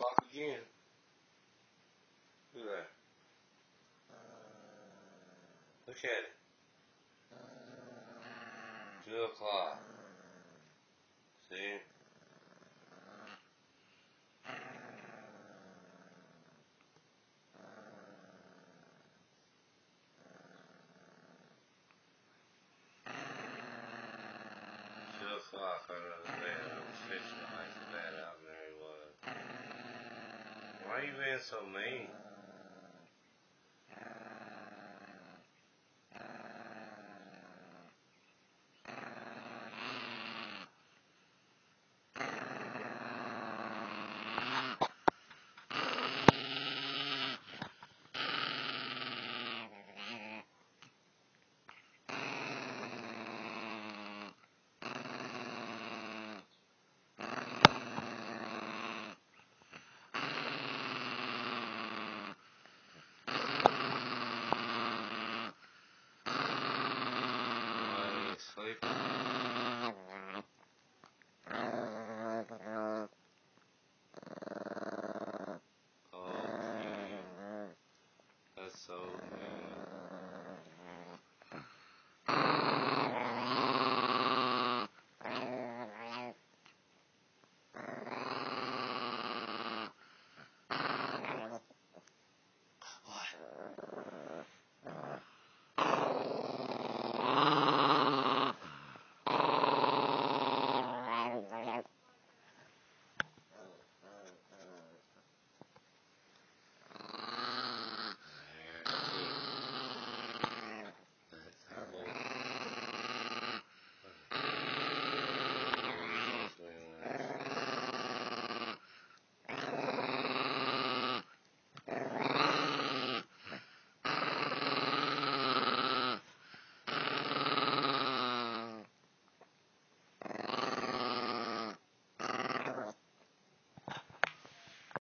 o'clock again. Look at that. Look at it. 2 o'clock. See? O'clock. I was bad. I was fishing like bad out there he was. Why are you being so mean?